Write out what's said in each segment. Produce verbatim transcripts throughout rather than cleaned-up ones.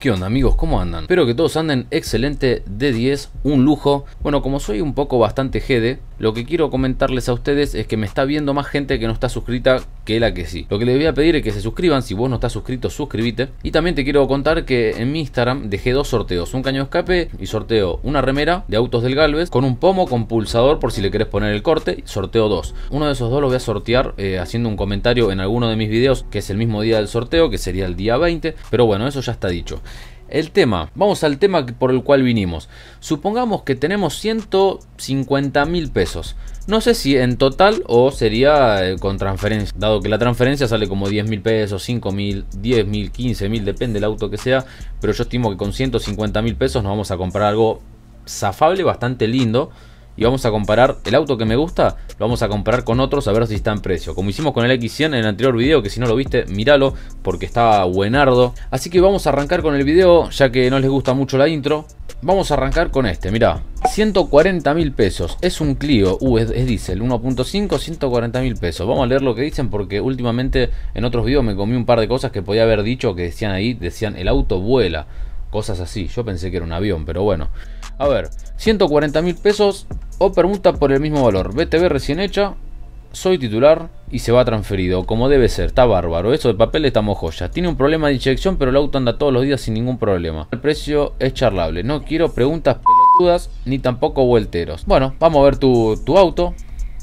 ¿Qué onda amigos? ¿Cómo andan? Espero que todos anden excelente, de diez, un lujo. Bueno, como soy un poco bastante jede, lo que quiero comentarles a ustedes es que me está viendo más gente que no está suscrita que la que sí. Lo que les voy a pedir es que se suscriban. Si vos no estás suscrito, suscríbete. Y también te quiero contar que en mi Instagram dejé dos sorteos, un caño de escape y sorteo una remera de Autos del Galvez con un pomo con pulsador por si le querés poner el corte. Sorteo dos. Uno de esos dos lo voy a sortear eh, haciendo un comentario en alguno de mis videos, que es el mismo día del sorteo, que sería el día veinte. Pero bueno, eso ya está dicho. El tema, vamos al tema por el cual vinimos. Supongamos que tenemos ciento cincuenta mil pesos. No sé si en total o sería eh, con transferencia, dado que la transferencia sale como diez mil pesos, cinco mil, diez mil, quince mil, depende del auto que sea. Pero yo estimo que con ciento cincuenta mil pesos nos vamos a comprar algo zafable, bastante lindo. Y vamos a comparar el auto que me gusta, lo vamos a comparar con otros a ver si está en precio. Como hicimos con el equis cien en el anterior video, que si no lo viste, míralo porque estaba buenardo. Así que vamos a arrancar con el video, ya que no les gusta mucho la intro. Vamos a arrancar con este, mirá. ciento cuarenta mil pesos, es un Clio, uh, es, es diésel, uno punto cinco, ciento cuarenta mil pesos. Vamos a leer lo que dicen porque últimamente en otros videos me comí un par de cosas que podía haber dicho, que decían ahí, decían el auto vuela. Cosas así, yo pensé que era un avión, pero bueno. A ver, ciento cuarenta mil pesos o permuta por el mismo valor. B T V recién hecha, soy titular y se va transferido, como debe ser, está bárbaro. Eso de papel estamos joya. Tiene un problema de inyección, pero el auto anda todos los días sin ningún problema. El precio es charlable, no quiero preguntas pelotudas ni tampoco vuelteros. Bueno, vamos a ver tu, tu auto.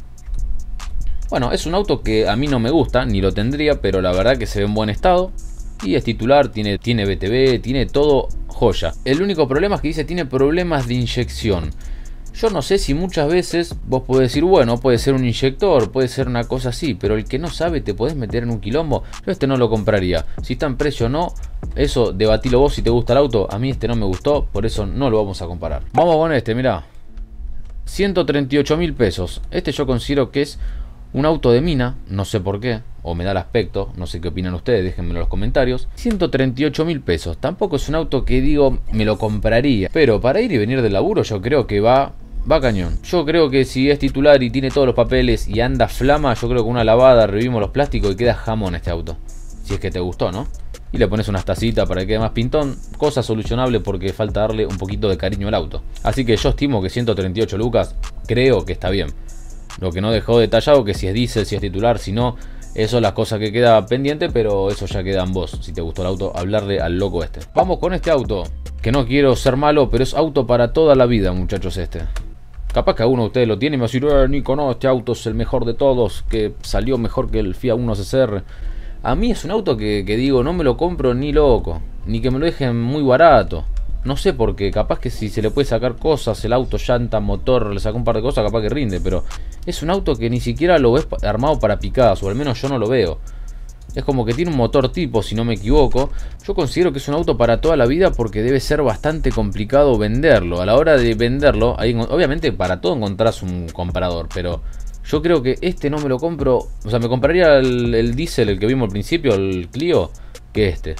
Bueno, es un auto que a mí no me gusta, ni lo tendría, pero la verdad que se ve en buen estado. Y es titular, tiene, tiene B T V, tiene todo joya. El único problema es que dice tiene problemas de inyección. Yo no sé si muchas veces vos podés decir, bueno, puede ser un inyector, puede ser una cosa así, pero el que no sabe te podés meter en un quilombo. Yo este no lo compraría. Si está en precio o no, eso debatilo vos si te gusta el auto. A mí este no me gustó, por eso no lo vamos a comparar. Vamos con este, mirá. ciento treinta y ocho mil pesos. Este yo considero que es un auto de mina, no sé por qué, o me da el aspecto, no sé qué opinan ustedes, déjenmelo en los comentarios. ciento treinta y ocho mil pesos, tampoco es un auto que digo me lo compraría, pero para ir y venir del laburo yo creo que va, va cañón. Yo creo que si es titular y tiene todos los papeles y anda flama, yo creo que una lavada revivimos los plásticos y queda jamón este auto. Si es que te gustó, ¿no? Y le pones unas tacitas para que quede más pintón, cosa solucionable porque falta darle un poquito de cariño al auto. Así que yo estimo que ciento treinta y ocho lucas, creo que está bien. Lo que no dejó detallado que si es diésel, si es titular, si no, eso es la cosa que queda pendiente, pero eso ya queda en vos. Si te gustó el auto, hablarle al loco este. Vamos con este auto, que no quiero ser malo, pero es auto para toda la vida, muchachos, este. Capaz que alguno de ustedes lo tiene y me va a decir, eh, Nico, no, este auto es el mejor de todos, que salió mejor que el Fiat uno C C R. A mí es un auto que, que digo, no me lo compro ni loco, ni que me lo dejen muy barato. No sé por qué, capaz que si se le puede sacar cosas, el auto, llanta, motor, le saca un par de cosas, capaz que rinde, pero es un auto que ni siquiera lo ves armado para picadas, o al menos yo no lo veo. Es como que tiene un motor tipo, si no me equivoco. Yo considero que es un auto para toda la vida porque debe ser bastante complicado venderlo. A la hora de venderlo, ahí, obviamente para todo encontrás un comprador, pero yo creo que este no me lo compro. O sea, me compraría el, el diésel, el que vimos al principio, el Clio, que este.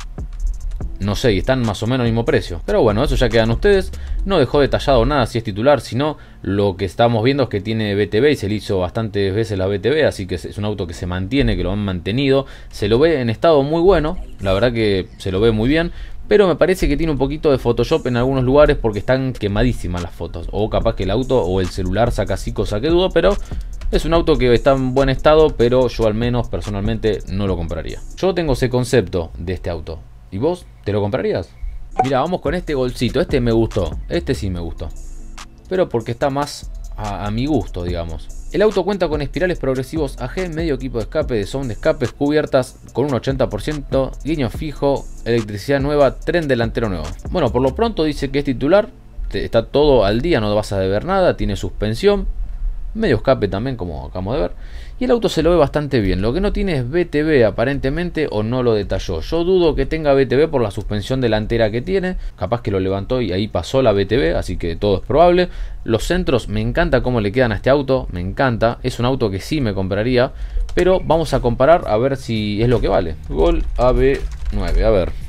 No sé, y están más o menos al mismo precio. Pero bueno, eso ya quedan ustedes. No dejó detallado nada si es titular, sino lo que estamos viendo es que tiene B T V y se le hizo bastantes veces la B T V. Así que es un auto que se mantiene, que lo han mantenido. Se lo ve en estado muy bueno, la verdad que se lo ve muy bien. Pero me parece que tiene un poquito de Photoshop en algunos lugares porque están quemadísimas las fotos. O capaz que el auto o el celular saca así, cosa que dudo, pero es un auto que está en buen estado, pero yo al menos personalmente no lo compraría. Yo tengo ese concepto de este auto. ¿Y vos? ¿Te lo comprarías? Mira, vamos con este golcito. Este me gustó. Este sí me gustó. Pero porque está más a, a mi gusto, digamos. El auto cuenta con espirales progresivos A G, medio equipo de escape, de sound de escapes, cubiertas con un ochenta por ciento, guiño fijo, electricidad nueva, tren delantero nuevo. Bueno, por lo pronto dice que es titular. Está todo al día, no vas a deber nada. Tiene suspensión. Medio escape también, como acabamos de ver. Y el auto se lo ve bastante bien. Lo que no tiene es B T V aparentemente, o no lo detalló. Yo dudo que tenga B T V por la suspensión delantera que tiene. Capaz que lo levantó y ahí pasó la B T V, así que todo es probable. Los centros, me encanta cómo le quedan a este auto. Me encanta. Es un auto que sí me compraría. Pero vamos a comparar a ver si es lo que vale. Gol A B nueve, a ver.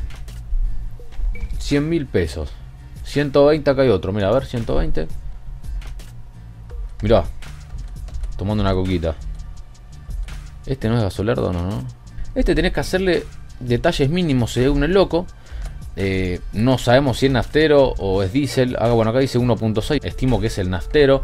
cien mil pesos. ciento veinte, acá hay otro. Mira, a ver, ciento veinte. Mirá. Tomando una coquita. Este no es gasolerdo, no, no. Este tenés que hacerle detalles mínimos según el loco. Eh, no sabemos si es naftero o es diésel. Ah, bueno, acá dice uno punto seis. Estimo que es el naftero.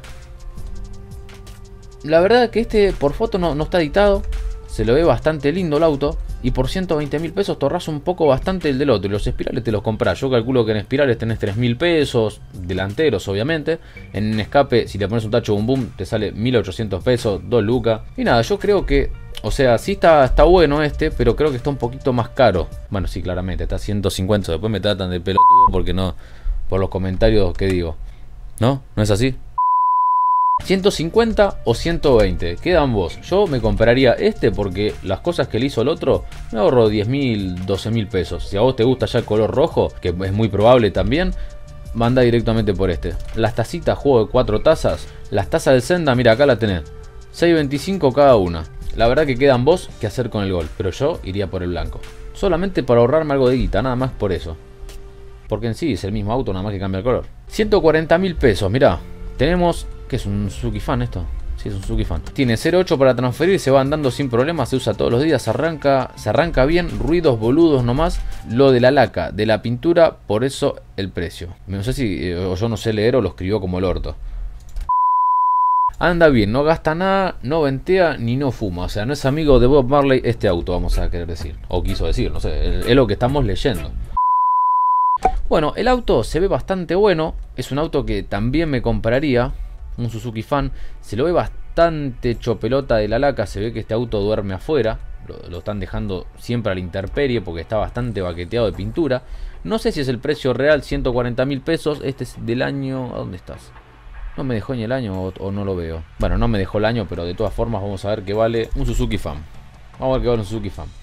La verdad que este por foto no, no está editado. Se lo ve bastante lindo el auto. Y por ciento veinte mil pesos te ahorras un poco bastante el del otro. Y los espirales te los compras. Yo calculo que en espirales tenés tres mil pesos. Delanteros, obviamente. En escape, si le pones un tacho boom boom, te sale mil ochocientos pesos, dos lucas. Y nada, yo creo que... O sea, sí está, está bueno este, pero creo que está un poquito más caro. Bueno, sí, claramente, está a ciento cincuenta. Después me tratan de pelotudo porque no... Por los comentarios que digo. ¿No? ¿No es así? ciento cincuenta o ciento veinte, quedan vos. Yo me compraría este porque las cosas que le hizo el otro me ahorro diez mil, doce mil pesos. Si a vos te gusta ya el color rojo, que es muy probable también, manda directamente por este. Las tacitas, juego de cuatro tazas. Las tazas del Senda, mira, acá la tenés, seis veinticinco cada una. La verdad que quedan vos que hacer con el Gol, pero yo iría por el blanco. Solamente para ahorrarme algo de guita, nada más por eso. Porque en sí es el mismo auto, nada más que cambia el color. ciento cuarenta mil pesos, mirá. Tenemos... ¿Qué es un Suzuki Fan esto? Sí, es un Suzuki Fan. Tiene cero ocho para transferir, se va andando sin problemas, se usa todos los días, se arranca, se arranca bien, ruidos boludos nomás. Lo de la laca, de la pintura, por eso el precio. No sé si, eh, o yo no sé leer o lo escribió como el orto. Anda bien, no gasta nada, no ventea ni no fuma. O sea, no es amigo de Bob Marley este auto, vamos a querer decir. O quiso decir, no sé, es lo que estamos leyendo. Bueno, el auto se ve bastante bueno. Es un auto que también me compraría. Un Suzuki Fan. Se lo ve bastante hecho pelota de la laca. Se ve que este auto duerme afuera. Lo, lo están dejando siempre a la intemperie porque está bastante baqueteado de pintura. No sé si es el precio real, ciento cuarenta mil pesos. Este es del año... ¿A dónde estás? No me dejó ni el año o, o no lo veo. Bueno, no me dejó el año, pero de todas formas vamos a ver qué vale un Suzuki Fan. Vamos a ver qué vale un Suzuki Fan.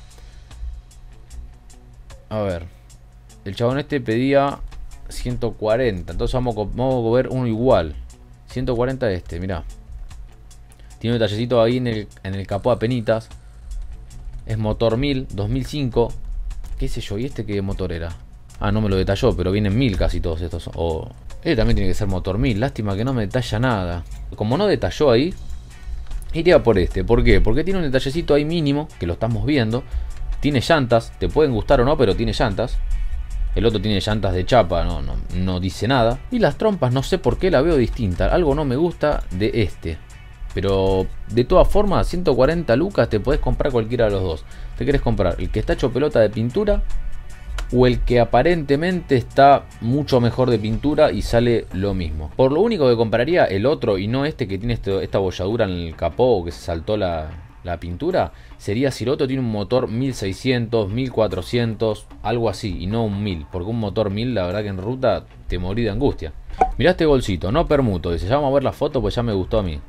A ver. El chabón este pedía ciento cuarenta. Entonces vamos, vamos a ver uno igual. ciento cuarenta este, mirá. Tiene un detallecito ahí en el, en el capó a penitas. Es motor mil, dos mil cinco. ¿Qué sé yo? ¿Y este qué motor era? Ah, no me lo detalló, pero vienen mil casi todos estos. O... Este también tiene que ser motor mil. Lástima que no me detalla nada. Como no detalló ahí, iría por este. ¿Por qué? Porque tiene un detallecito ahí mínimo, que lo estamos viendo. Tiene llantas, te pueden gustar o no, pero tiene llantas. El otro tiene llantas de chapa, no, no, no dice nada. Y las trompas no sé por qué la veo distinta. Algo no me gusta de este. Pero de todas formas, ciento cuarenta lucas te podés comprar cualquiera de los dos. ¿Te querés comprar el que está hecho pelota de pintura? O el que aparentemente está mucho mejor de pintura y sale lo mismo. Por lo único que compraría el otro y no este que tiene este, esta bolladura en el capó o que se saltó la, la pintura, sería si el otro tiene un motor mil seiscientos, mil cuatrocientos, algo así, y no un mil. Porque un motor mil, la verdad que en ruta te morí de angustia. Mirá este golcito, no permuto. Dice, ya vamos a ver la foto, pues ya me gustó a mí.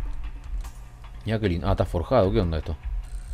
Mirá qué lindo. Ah, está forjado, ¿qué onda esto?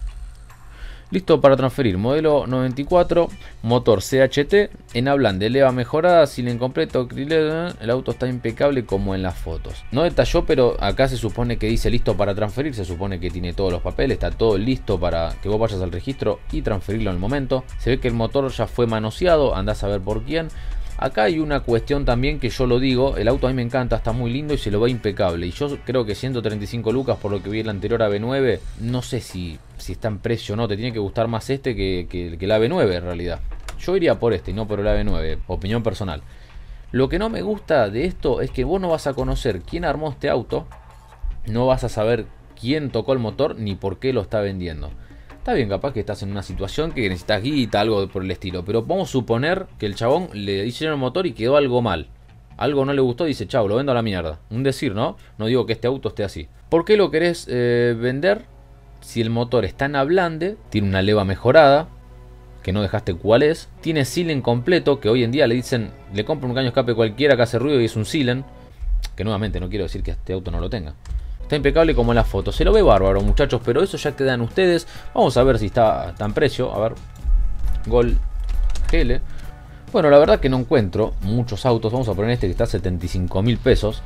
Listo para transferir, modelo noventa y cuatro, motor C H T, en blande, leva mejorada, silen completo, el auto está impecable como en las fotos. No detalló, pero acá se supone que dice listo para transferir, se supone que tiene todos los papeles, está todo listo para que vos vayas al registro y transferirlo en el momento. Se ve que el motor ya fue manoseado, andás a ver por quién. Acá hay una cuestión también que yo lo digo, el auto a mí me encanta, está muy lindo y se lo ve impecable. Y yo creo que ciento treinta y cinco lucas por lo que vi en la anterior A V nueve, no sé si, si está en precio o no, te tiene que gustar más este que, que, que el A V nueve en realidad. Yo iría por este y no por el A V nueve, opinión personal. Lo que no me gusta de esto es que vos no vas a conocer quién armó este auto, no vas a saber quién tocó el motor ni por qué lo está vendiendo. Está bien, capaz que estás en una situación que necesitas guita, algo por el estilo. Pero vamos a suponer que el chabón le diseñó el motor y quedó algo mal. Algo no le gustó y dice, chau, lo vendo a la mierda. Un decir, ¿no? No digo que este auto esté así. ¿Por qué lo querés eh, vender? Si el motor está en blande, tiene una leva mejorada, que no dejaste cuál es. Tiene silen completo, que hoy en día le dicen, le compro un caño escape cualquiera que hace ruido y es un silen. Que nuevamente no quiero decir que este auto no lo tenga. Está impecable como en la foto. Se lo ve bárbaro, muchachos, pero eso ya quedan ustedes. Vamos a ver si está tan precio. A ver. Gol G L. Bueno, la verdad que no encuentro muchos autos. Vamos a poner este que está a setenta y cinco mil pesos.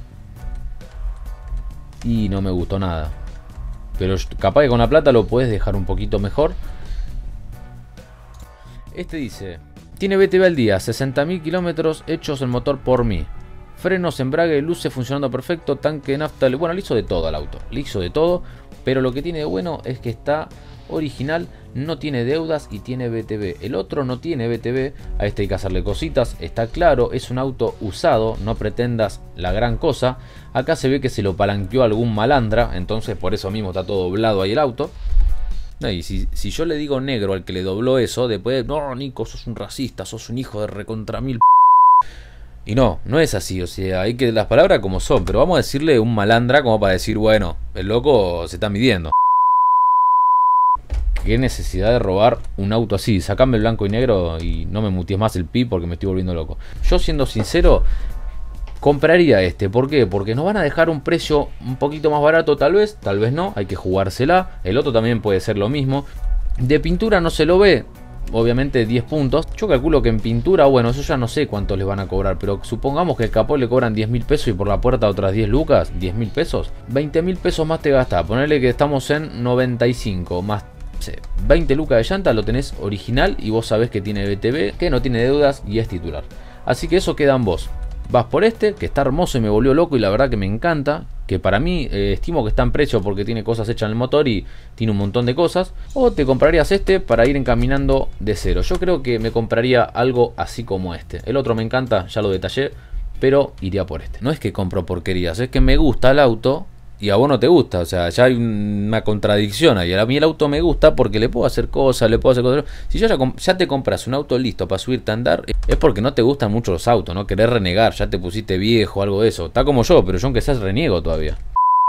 Y no me gustó nada. Pero capaz que con la plata lo puedes dejar un poquito mejor. Este dice, tiene B T V al día, sesenta mil kilómetros hechos el motor por mí. Frenos, embrague, luces funcionando perfecto, tanque de nafta. Bueno, le hizo de todo al auto, le hizo de todo. Pero lo que tiene de bueno es que está original no tiene deudas y tiene B T V. El otro no tiene B T V, a este hay que hacerle cositas, está claro, es un auto usado, no pretendas la gran cosa. Acá se ve que se lo palanqueó algún malandra, entonces por eso mismo está todo doblado ahí el auto. No, y si, si yo le digo negro al que le dobló eso, después, no, Nico, sos un racista, sos un hijo de recontra mil. Y no, no es así, o sea, hay que las palabras como son, pero vamos a decirle un malandra como para decir, bueno, el loco se está midiendo. Qué necesidad de robar un auto así, sacame el blanco y negro y no me mutees más el pi porque me estoy volviendo loco. Yo siendo sincero, compraría este, ¿por qué? Porque nos van a dejar un precio un poquito más barato tal vez, tal vez no, hay que jugársela. El otro también puede ser lo mismo. De pintura no se lo ve. Obviamente diez puntos. Yo calculo que en pintura, bueno, eso ya no sé cuánto les van a cobrar. Pero supongamos que el capó le cobran diez mil pesos y por la puerta otras diez lucas. diez mil pesos. veinte mil pesos más te gasta. Ponerle que estamos en noventa y cinco. Más sé, veinte lucas de llanta. Lo tenés original y vos sabés que tiene B T V. Que no tiene deudas y es titular. Así que eso queda en vos. Vas por este, que está hermoso y me volvió loco y la verdad que me encanta. Que para mí eh, estimo que está en precio porque tiene cosas hechas en el motor y tiene un montón de cosas. O te comprarías este para ir encaminando de cero. Yo creo que me compraría algo así como este. El otro me encanta, ya lo detallé, pero iría por este. No es que compro porquerías, es que me gusta el auto y a vos no te gusta. O sea, ya hay una contradicción ahí. A mí el auto me gusta porque le puedo hacer cosas, le puedo hacer cosas. Si yo ya, ya te compras un auto listo para subirte a andar, es porque no te gustan mucho los autos, no querés renegar, ya te pusiste viejo, algo de eso. Está como yo, pero yo aunque seas reniego todavía.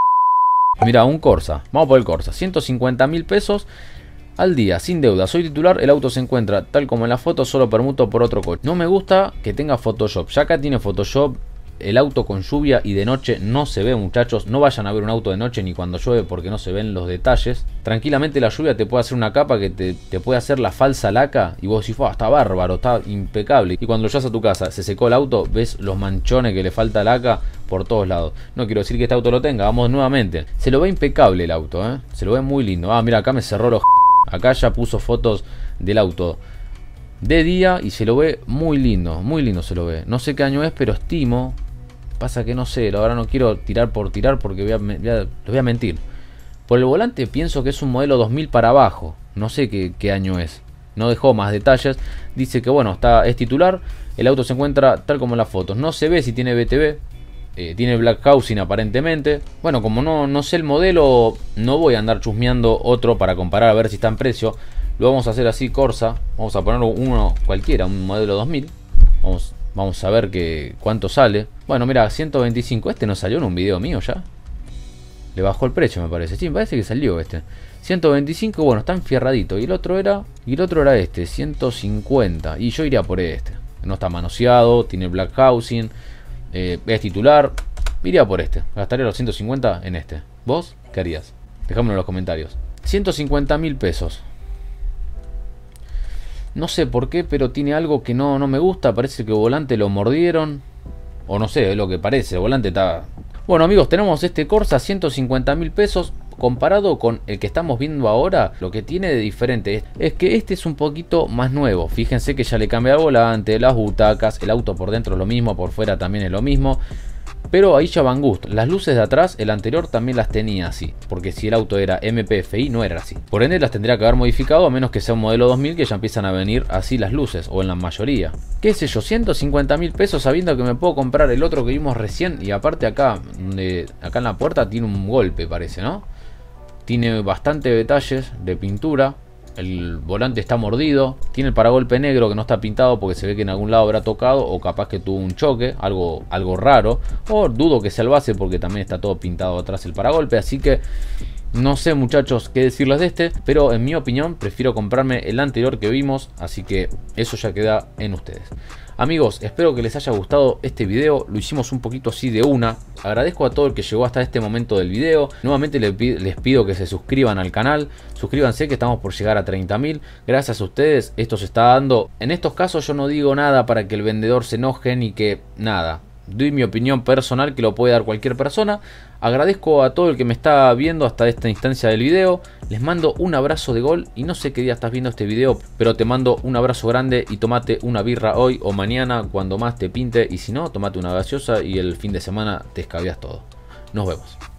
Mira, un Corsa, vamos por el Corsa, ciento cincuenta mil pesos al día, sin deuda, soy titular, el auto se encuentra tal como en la foto, solo permuto por otro coche. No me gusta que tenga Photoshop, ya acá tiene Photoshop. El auto con lluvia y de noche no se ve, muchachos. No vayan a ver un auto de noche ni cuando llueve porque no se ven los detalles. Tranquilamente la lluvia te puede hacer una capa que te, te puede hacer la falsa laca. Y vos decís, oh, está bárbaro, está impecable. Y cuando llegas a tu casa, se secó el auto, ves los manchones que le falta laca por todos lados. No quiero decir que este auto lo tenga, vamos nuevamente. Se lo ve impecable el auto, ¿eh? Se lo ve muy lindo. Ah, mira, acá me cerró los... Acá ya puso fotos del auto de día y se lo ve muy lindo, muy lindo se lo ve. No sé qué año es, pero estimo... Pasa que no sé, la verdad no quiero tirar por tirar porque voy a, voy a, les voy a mentir. Por el volante pienso que es un modelo dos mil para abajo. No sé qué, qué año es. No dejó más detalles. Dice que bueno, está, es titular. El auto se encuentra tal como en las fotos. No se ve si tiene B T V. Eh, tiene Black Housing aparentemente. Bueno, como no, no sé el modelo, no voy a andar chusmeando otro para comparar a ver si está en precio. Lo vamos a hacer así, Corsa. Vamos a poner uno cualquiera, un modelo dos mil. Vamos Vamos a ver que, cuánto sale. Bueno, mira, ciento veinticinco. Este no salió en un video mío ya. Le bajó el precio, me parece. Sí, me parece que salió este. ciento veinticinco, bueno, está enfierradito. Y el otro era, y el otro era este, ciento cincuenta. Y yo iría por este. No está manoseado, tiene Black Housing, eh, es titular. Iría por este. Gastaría los ciento cincuenta en este. ¿Vos qué harías? Dejadmelo en los comentarios. ciento cincuenta mil pesos. No sé por qué, pero tiene algo que no, no me gusta. Parece que el volante lo mordieron. O no sé, es lo que parece. El volante está... Bueno, amigos, tenemos este Corsa, ciento cincuenta mil pesos. Comparado con el que estamos viendo ahora, lo que tiene de diferente es que este es un poquito más nuevo. Fíjense que ya le cambia el volante, las butacas, el auto por dentro es lo mismo, por fuera también es lo mismo. Pero ahí ya van gusto. Las luces de atrás, el anterior también las tenía así. Porque si el auto era M P F I, no era así. Por ende, las tendría que haber modificado, a menos que sea un modelo dos mil que ya empiezan a venir así las luces. O en la mayoría. ¿Qué sé yo? ciento cincuenta mil pesos sabiendo que me puedo comprar el otro que vimos recién. Y aparte acá, de, acá en la puerta tiene un golpe, parece, ¿no? Tiene bastante detalles de pintura. El volante está mordido. Tiene el paragolpe negro que no está pintado porque se ve que en algún lado habrá tocado. O capaz que tuvo un choque. Algo, algo raro. O dudo que sea el base porque también está todo pintado atrás el paragolpe. Así que no sé, muchachos, qué decirles de este. Pero en mi opinión prefiero comprarme el anterior que vimos. Así que eso ya queda en ustedes. Amigos, espero que les haya gustado este video. Lo hicimos un poquito así de una. Agradezco a todo el que llegó hasta este momento del video. Nuevamente les pido, les pido que se suscriban al canal. Suscríbanse que estamos por llegar a treinta mil. Gracias a ustedes esto se está dando. En estos casos yo no digo nada para que el vendedor se enoje ni que nada. Doy mi opinión personal que lo puede dar cualquier persona. Agradezco a todo el que me está viendo hasta esta instancia del video. Les mando un abrazo de gol. Y no sé qué día estás viendo este video, pero te mando un abrazo grande. Y tomate una birra hoy o mañana, cuando más te pinte. Y si no, tomate una gaseosa y el fin de semana te escabeas todo. Nos vemos.